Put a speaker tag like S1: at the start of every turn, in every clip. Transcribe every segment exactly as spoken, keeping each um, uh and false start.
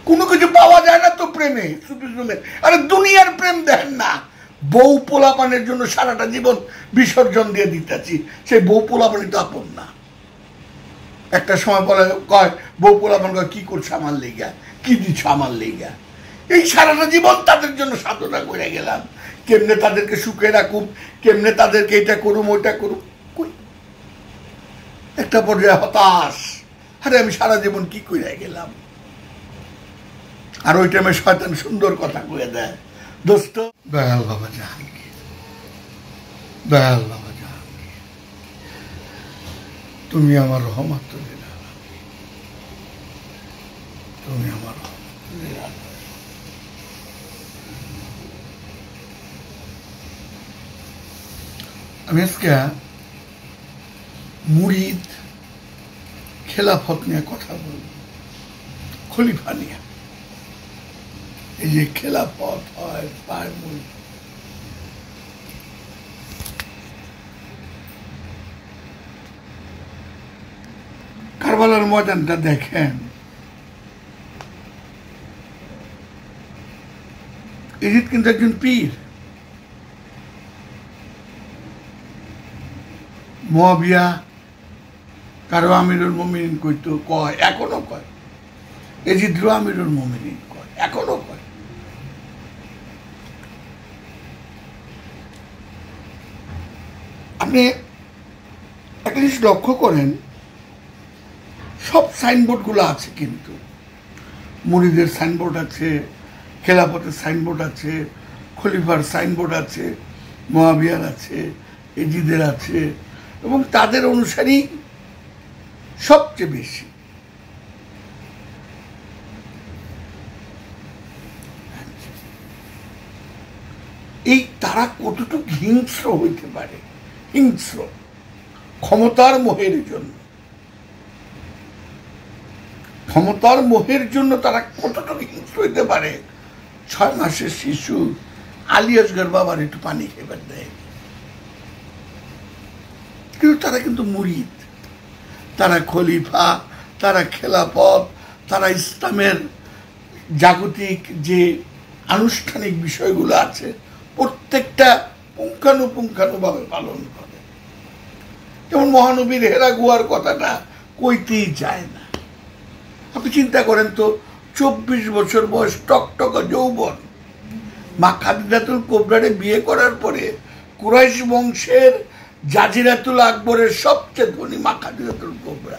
S1: কোনো কিছু পাওয়া যায় না তো প্রেমে। আরে দুনিয়ার প্রেম দেখেন না, বউ পোলাপানের জন্য সারাটা জীবন বিসর্জন দিয়ে দিতেছি, সেই বউ পোলাপানি তো আপন না। একটা সময় বলে কয় বউ পোলাপান কয় কি করছে আমার লেগা, কি দিচ্ছ আমার লেগা। এই সারাটা জীবন তাদের জন্য সাধনা করে গেলাম, কেমনে তাদেরকে সুখে রাখুম, কেমনে তাদেরকে এটা করুম ওইটা করুম। একটা পর্যায়ে হতাশ, আরে আমি সারা জীবন কি করে গেলাম। আর ওই টাইমে শয়তান সুন্দর কথা কয়ে দেয়, দোস্ত দয়াল বাবা জাহাঙ্গীর, দয়াল বাবা জাহাঙ্গীর, তুমি আমার রহমত, তুমি আমার আমি আজকে মুরিদ খেলাফত নিয়ে কথা বলব, খলিফা নিয়ে। এই যে খেলাফত হয় পায় মুরিদ, কারবালার ময়দানটা দেখেন, ইজিদ কিন্তু একজন পীর। মুয়াবিয়া কারো আমিরুল মুমিনিন কইতো, কয় এখনো কয়, এজিদ আমিরুল মুমিনিন কয়, এখনো কয়। আপনি একটা জিনিস লক্ষ্য করেন, সব সাইনবোর্ড গুলো আছে, কিন্তু মুরিদের সাইনবোর্ড আছে, খেলাফতের সাইনবোর্ড আছে, খলিফার সাইনবোর্ড আছে, মুয়াবিয়ার আছে, এজিদের আছে, এবং তাদের অনুসারী সবচেয়ে বেশি। এই তারা কতটুকু হিংস্র হইতে পারে, হিংস্র ক্ষমতার মোহের জন্য, ক্ষমতার মোহের জন্য তারা কতটুকু হিংস্র হইতে পারে। ছয় মাসের শিশু আলী আসগর বাবার একটু পানি খেবার দেয়, কিন্তু তারা কিন্তু মুরিদ, তারা খলিফা, তারা খেলাফত, তারা ইসলামের জাগতিক যে আনুষ্ঠানিক বিষয়গুলো আছে প্রত্যেকটা পুঙ্খানুপুঙ্খানুভাবে পালন করে। যেমন মহানবীর হেরা গুহার কথাটা কইতেই চায় না। আপনি চিন্তা করেন তো, চব্বিশ বছর বয়স, টকটকা যৌবন, মা খাদিজাতুল কুবরারে বিয়ে করার পরে কুরাইশ বংশের জাজিরাতুল আকবরের সবচেয়ে ধনী মা খাদিজাতুল কুবরা,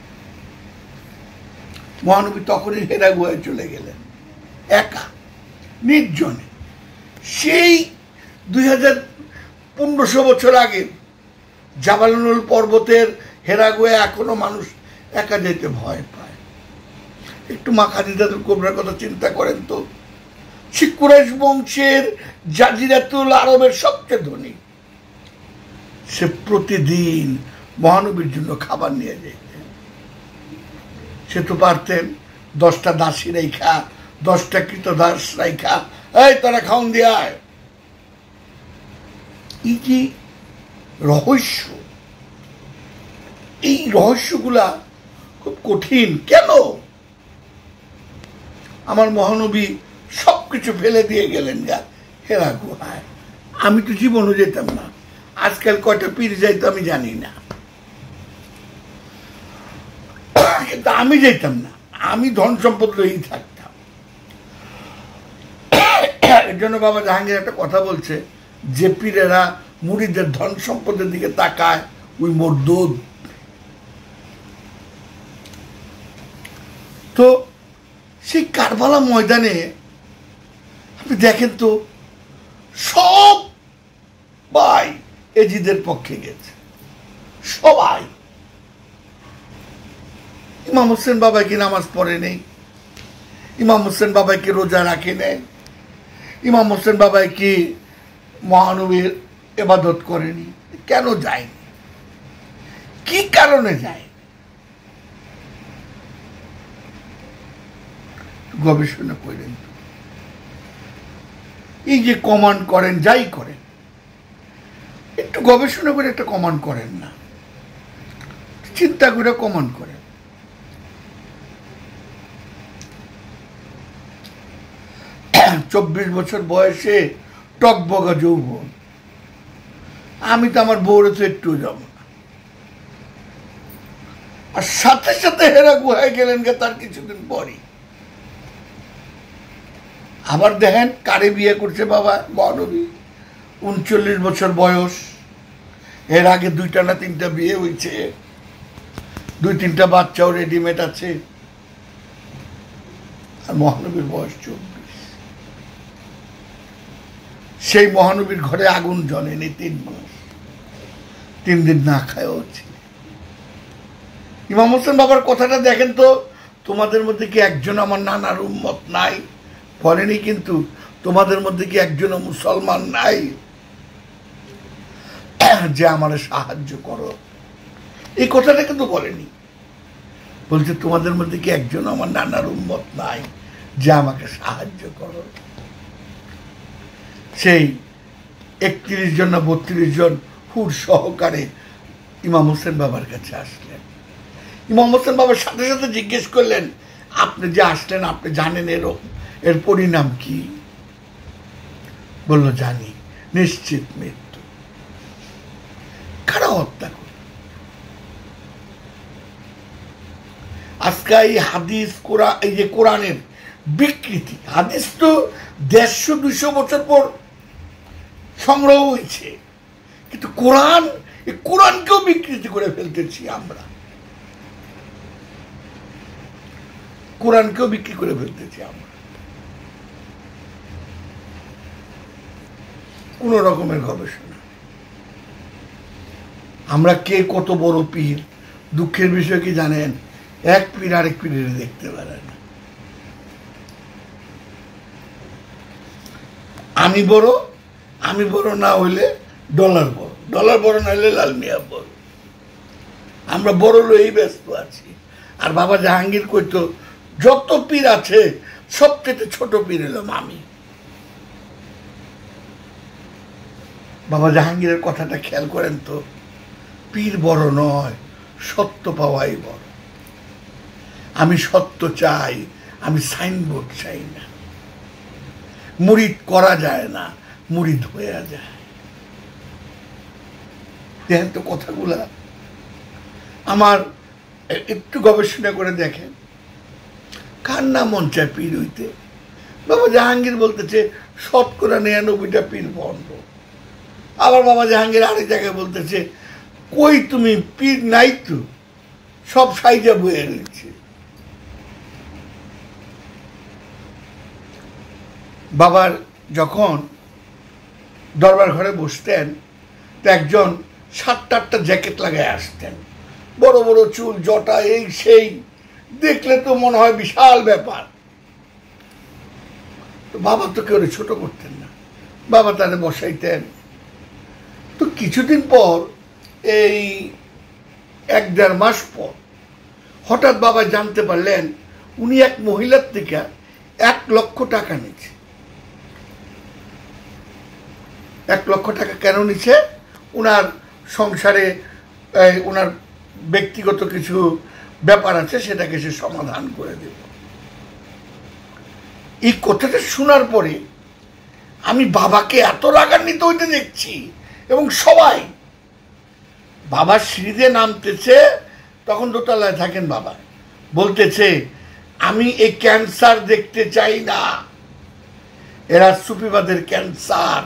S1: মহানবী তখনই হেরা গুহায় চলে গেলেন একা নির্জনে। সেই দুই হাজার পনেরোশো বছর আগে জাবালুল পর্বতের হেরা গুহায় এখনো মানুষ একা যেতে ভয় পায়। একটু মা খাদিজাতুল কুবরার কথা চিন্তা করেন তো, সে কুরাইশ বংশের জাজিরাতুল আরবের সবচেয়ে ধনী, সে প্রতিদিন মহানবীর জন্য খাবার নিয়ে যেতেন। সে তো পারতেন দশটা দাসী রেখা, দশটা কৃতদাস রেখা, এই তারা খাওন দিয়ে আয়। এই যে রহস্য, এই রহস্যগুলা খুব কঠিন। কেন আমার মহানবী সবকিছু ফেলে দিয়ে গেলেন গা হেরা গুহায়? আমি তো জীবনও যেতাম না, আজকাল কয়টা পীর যাইতো আমি জানি না, কিন্তু আমি যেতাম না, আমি ধন সম্পদ লইই থাকতাম। এর জন্য বাবা জাহাঙ্গীর একটা কথা বলছে, যে পীরেরা মুরিদের ধন সম্পদের দিকে তাকায় ওই মরদুদ। তো সেই কারবালা ময়দানে আপনি দেখেন তো, সব ভাই এজিদের পক্ষে গেছে, সবাই। ইমাম হোসেন বাবাই কি নামাজ পড়ে নেই, ইমাম হোসেন বাবাই কি রোজা রাখে নেই, ইমাম হোসেন বাবাই কি মহানবীর ইবাদত করেনি? কেন যায়নি? কি কারণে যায়? গবেষণা করেন। এই যে কমান্ড করেন, যাই করেন, একটু গবেষণা করে একটা কমান্ড করেন না, চিন্তা করে কমান্ড করেন। চব্বিশ বছর বয়সে টকবগা যৌবন, আমি তো আমার বউরে তো একটু যাব না। আর সাথে সাথে হেরা গুহায় গেলেন গে তার কিছুদিন পরই। আবার দেখেন কারে বিয়ে করছে বাবা মহানবী, উনচল্লিশ বছর বয়স। এর আগে দুইটা না তিনটা বিয়ে হয়েছে, দুই তিনটা বাচ্চাও রেডিমেড আছে। আর মহানবীর বয়স চব্বিশ। সেই মহানবীর ঘরে আগুন জ্বলেনি তিন মাস, তিন দিন না খায় হচ্ছে। ইমাম হোসেন বাবার কথাটা দেখেন তো, তোমাদের মধ্যে কি একজন আমার নানার উম্মত নাই? বলেনি কিন্তু তোমাদের মধ্যে কি একজনও মুসলমান নাই যে আমার সাহায্য করো? এই কথাটা কিন্তু বলেনি, বলছে তোমাদের মধ্যে কি একজন আমার নানার উম্মত নাই যে আমাকে সাহায্য করো? সেই একত্রিশ জন না বত্রিশ জন হুর সহকারে ইমাম হোসেন বাবার কাছে আসলেন। ইমাম হোসেন বাবার সাথে সাথে জিজ্ঞেস করলেন, আপনি যে আসলেন আপনি জানেন এর এর পরিণাম কি? বলল জানি, নিশ্চিত মৃত্যু। কারা হত্যা করে? আজকে এই হাদিস কোরআন, এই যে কোরআনের বিকৃতি, হাদিস তো দেড়শো দুইশো বছর পর সংগ্রহ হয়েছে, কিন্তু কোরআন, এই কোরআনকেও বিকৃতি করে ফেলতেছি আমরা, কোরআনকেও বিক্রি করে ফেলতেছি আমরা কোন রকমের গবেষণা। আমরা কে কত বড় পীর, দুঃখের বিষয় কি জানেন? এক পীর আরেক পীরের দেখতে পারে না। আমি বড়, আমি বড় না হইলে ডলার বড়, ডলার বড় না হইলে লাল মিয়া বড়। আমরা বড় লই ব্যস্ত আছি। আর বাবা জাহাঙ্গীর কইতো, যত পীর আছে সবচেয়ে ছোট পীর এলাম আমি। বাবা জাহাঙ্গীরের কথাটা খেয়াল করেন তো, পীর বড় নয়, সত্য পাওয়াই বড়। আমি সত্য চাই, আমি সাইনবোর্ড চাই না। মুরিদ করা যায় না, মুরিদ হয়ে যায়। দেখেন তো কথাগুলা, আমার একটু গবেষণা করে দেখেন, কার না মন চায় পীর হইতে? বাবা জাহাঙ্গীর বলতেছে শতকরা নিরানব্বইটা পীর বন্ধ। আবার বাবা জাহাঙ্গীর আরেক জায়গায় বলতেছে, কই তুমি পীর নাই তো, সব সাইজা বয়ে রয়েছে। বাবার যখন দরবার ঘরে বসতেন, তো একজন সাতটা আটটা জ্যাকেট লাগায় আসতেন, বড় বড় চুল, জটা, এই সেই, দেখলে তো মনে হয় বিশাল ব্যাপার। তো বাবা তো কেউ ছোট করতেন না, বাবা তাদের বসাইতেন। তো কিছুদিন পর, এই এক দেড় মাস পর, হঠাৎ বাবা জানতে পারলেন উনি এক মহিলার থেকে এক লক্ষ টাকা নিচ্ছে। এক লক্ষ টাকা কেন নিচ্ছে? ওনার সংসারে ওনার ব্যক্তিগত কিছু ব্যাপার আছে, সেটাকে সে সমাধান করে দেব। এই কথাটা শোনার পরে আমি বাবাকে এত রাগান্বিত হইতে দেখছি, এবং সবাই বাবার সিঁড়িতে নামতেছে, তখন দোতলায় থাকেন বাবা, বলতেছে আমি এই ক্যান্সার দেখতে চাই না, এরা সুফিবাদের ক্যান্সার।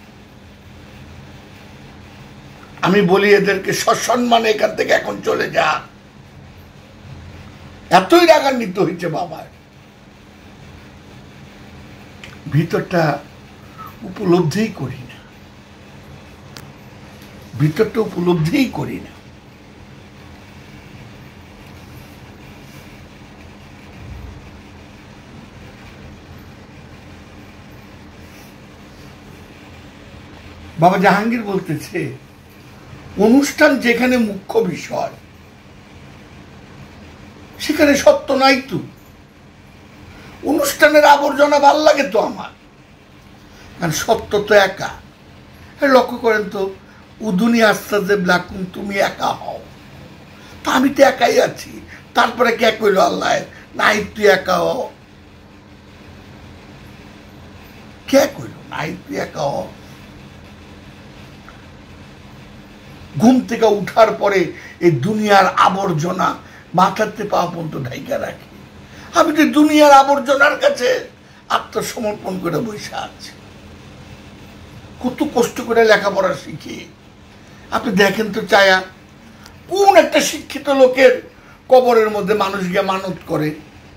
S1: আমি বলি এদেরকে সসম্মানে এখান থেকে এখন চলে যা। এতই রাগান্বিত হয়েছে বাবার। ভিতরটা উপলব্ধিই করি না, ভিতরটা উপলব্ধিই করি না। বাবা জাহাঙ্গীর বলতেছে, অনুষ্ঠান যেখানে মুখ্য বিষয়, সেখানে সত্য নাই তো। অনুষ্ঠানের আবর্জনা ভাল লাগে তো আমার, কারণ সত্য তো একা। লক্ষ্য করেন তো, উদুনি আস্তাজে ব্লাকুম, তুমি একা হও। তা আমি তো একাই আছি, তারপরে কে কইল আল্লাহ নাই তুই একা হও। কে কইল নাই তুই একা হ। ঘুম থেকে উঠার পরে এই দুনিয়ার আবর্জনা মাথাতে পাওয়া পর্যন্ত ঢাইকা রাখি। আমি তো দুনিয়ার আবর্জনার কাছে আত্মসমর্পণ করে বসে আছি। কত কষ্ট করে লেখাপড়া শিখি। আপনি দেখেন তো চায়া কোন একটা শিক্ষিত লোকের কবরের মধ্যে মানুষ গিয়ে মানত করে,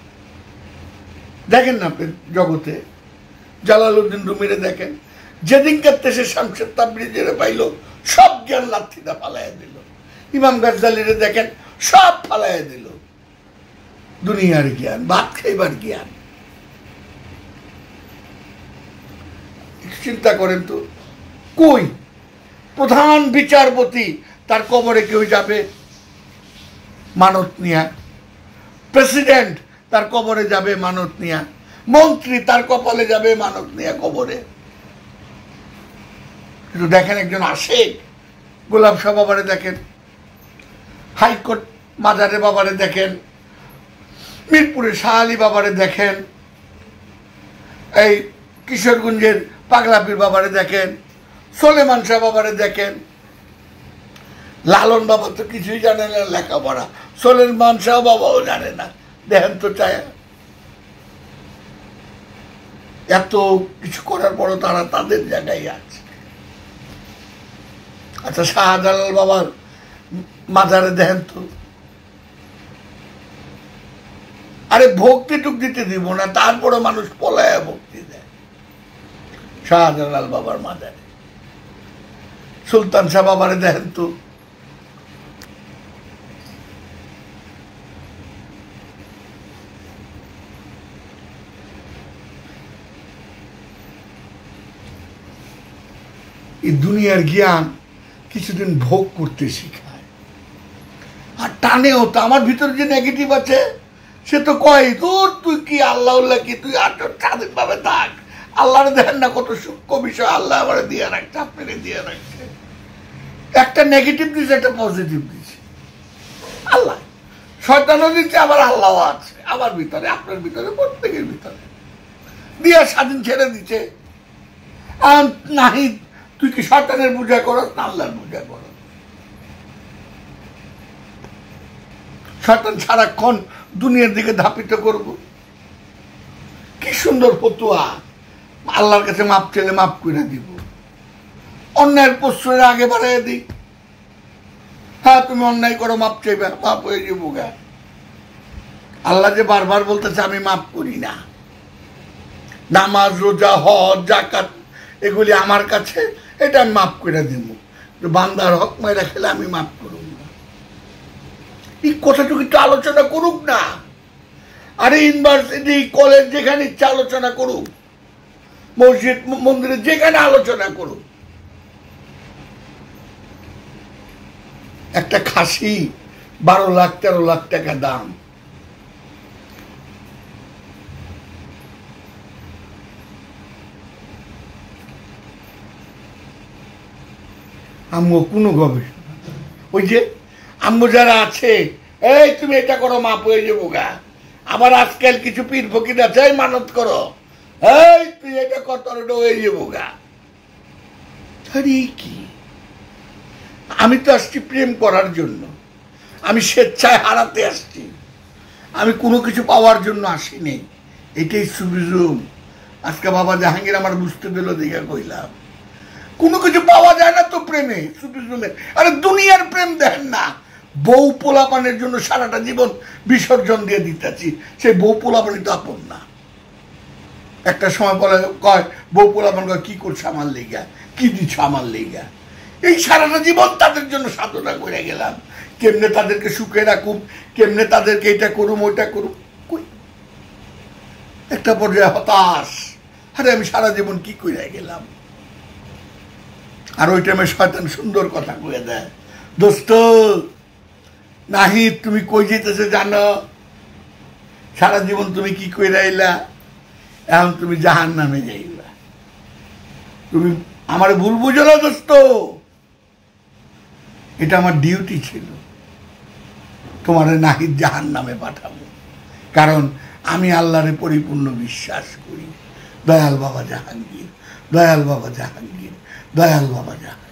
S1: দেখেন না আপনি জগতে। জালালউদ্দিন রুমিরে দেখেন, যেদিনকার সে শামসুর তাবরিজের পাইল সব জ্ঞান লাথিটা ফালাইয়া দিল। ইমাম গাজ্জালিরে দেখেন সব ফালাইয়া দিল। দুনিয়ার জ্ঞান, ভাত খাইবার জ্ঞান। চিন্তা করেন তো, কই প্রধান বিচারপতি তার কবরে কেউ যাবে মানত নিয়া, প্রেসিডেন্ট তার কবরে যাবে মানত নিয়া, মন্ত্রী তার কপালে যাবে মানত নিয়া কবরে। কিন্তু দেখেন একজন আশেক গোলাপ শাহ বাবারে দেখেন, হাইকোর্ট মাজারে বাবারে দেখেন, মিরপুরের শাহ আলী বাবারে দেখেন, এই কিশোরগঞ্জের পাগলাপির বাবারে দেখেন, সোলেমান শাহ বাবারে দেখেন। লালন বাবা তো কিছুই জানে না লেখাপড়া, সোলেমান শাহ বাবাও জানে না। দেখেন তো চায় এত কিছু করার পরও তারা তাদের জায়গায় আছে। আচ্ছা শাহজালাল বাবার মাজারে দেখেন তো, আরে ভক্তি টুক দিতে দিব না, তারপরে মানুষ পলায়া ভক্তি দেয় শাহজালাল বাবার মাজারে। সুলতান শাহ বাবারে দেখেন তো, এই দুনিয়ার জ্ঞান কিছুদিন ভোগ করতে শিখায়। আর টানেও তো, আমার ভিতরে যে নেগেটিভ আছে সে তো কয় তোর তুই কি আল্লাহ উল্লাহ কি, তুই আর স্বাধীন ভাবে থাক। আল্লাহরে দেখেন না কত সূক্ষ্ম বিষয় আল্লাহ আমার দিয়ে রাখছে, আপনাকে দিয়ে রাখছে। একটা নেগেটিভ দিচ্ছে, একটা পজিটিভ দিচ্ছে। আল্লাহ শয়তানও দিচ্ছে, আবার আল্লাহ আছে আমার ভিতরে, আপনার ভিতরে, প্রত্যেকের ভিতরে দিয়ে স্বাধীন ছেড়ে দিচ্ছে। আর নাহি তুই কি শয়তানের পূজা করস না আল্লাহর পূজা করস? শয়তান সারাক্ষণ দুনিয়ার দিকে ধাপিত করব। কি সুন্দর ফতুয়া, আল্লাহর কাছে মাপ চেলে মাপ করে দিব, অন্যায়ের প্রশ্নের আগে বাড়াই দিই। হ্যাঁ তুমি অন্যায় করো, মাপ চাইবে, মাপ হয়ে যাবো গা। আল্লাহ যে বারবার বলতেছে আমি মাপ করি না। নামাজ, রোজা, হজ, যাকাত এগুলি আমার কাছে, এটা আমি মাফ করে দিব। বান্দার হক মাইরা খেলে আমি মাফ করব না। এই কথাটুকু একটু আলোচনা করুক না। আরে ইউনিভার্সিটি, কলেজ যেখানে ইচ্ছা আলোচনা করুক, মসজিদ মন্দিরে যেখানে আলোচনা করুক। একটা খাসি বারো লাখ তেরো লাখ টাকা দাম। আম্মু কোনো গবেষণা, ওই যে আম্মু যারা আছে, এই তুমি এটা করো মাপ হয়ে যাবো গা। আবার আজকাল কিছু পীর ফকির আছে, এই মানত করো, এই তুই এটা কর তোর হয়ে যাবো গা। কি আমি তো আসছি প্রেম করার জন্য, আমি স্বেচ্ছায় হারাতে আসছি, আমি কোনো কিছু পাওয়ার জন্য আসিনি। এটাই সুবিজুম। আজকে বাবা জাহাঙ্গীর আমার বুঝতে পেল, দেখা কইলাম কোনো কিছু পাওয়া যায় না তো প্রেমে, সুবিজুমে। আরে দুনিয়ার প্রেম দেখেন না, বউ পোলাপানের জন্য সারাটা জীবন বিসর্জন দিয়ে দিতেছি, সেই বউ পোলাপানি তো আপন না। একটা সময় বলে কয় বউ পোলাপান কয় কি করছে আমার লেগা, কি দিচ্ছ আমার লেগা। এই সারাটা জীবন তাদের জন্য সাধনা করে গেলাম, কেমনে তাদেরকে সুখে রাখুম, কেমনে তাদেরকে এটা করুম ওইটা করুম। একটা পর্যায়ে হতাশ, আরে আমি সারা জীবন কি করে গেলাম। আর ওই টাইমে শয়তান সুন্দর কথা কয়ে দেয়, দোস্ত নাহি তুমি কই যেতেছে জানো, সারা জীবন তুমি কি কইরা আইলা, এখন তুমি জাহান নামে যাইবা। তুমি আমার ভুল বুঝো না দোস্ত, এটা আমার ডিউটি ছিল, তোমার নাহিদ জাহান নামে পাঠাবো। কারণ আমি আল্লাহরে পরিপূর্ণ বিশ্বাস করি, দয়াল বাবা জাহাঙ্গীর, দয়াল বাবা জাহাঙ্গীর, দয়াল বাবা জাহাঙ্গীর।